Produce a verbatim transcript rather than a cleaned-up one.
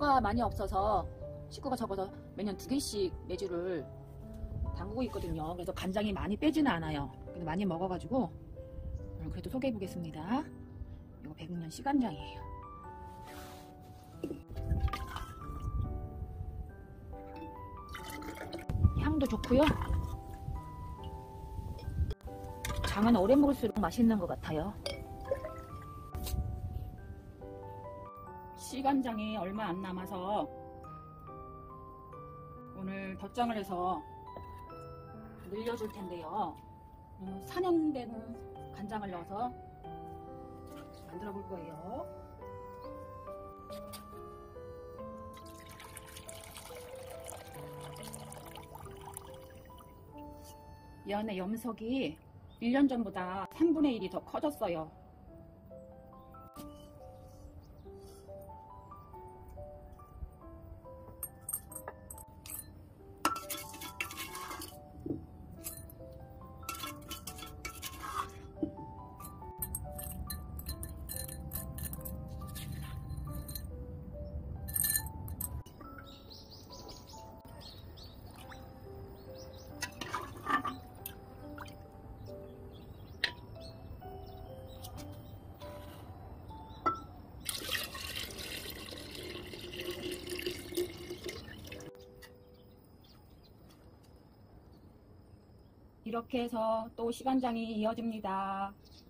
식구가 많이 없어서 식구가 적어서 매년 두 개씩 매주를 담그고 있거든요. 그래서 간장이 많이 빼지는 않아요. 그래도 많이 먹어가지고 오늘 그래도 소개해 보겠습니다. 이거 백년 씨간장이에요. 향도 좋고요. 장은 오래 먹을수록 맛있는 것 같아요. 씨간장이 얼마 안 남아서 오늘 덧장을 해서 늘려줄 텐데요. 사 년 된 간장을 넣어서 만들어 볼 거예요. 이 안에 염석이 일 년 전보다 삼분의 일이 더 커졌어요. 이렇게 해서 또 씨간장이 이어집니다.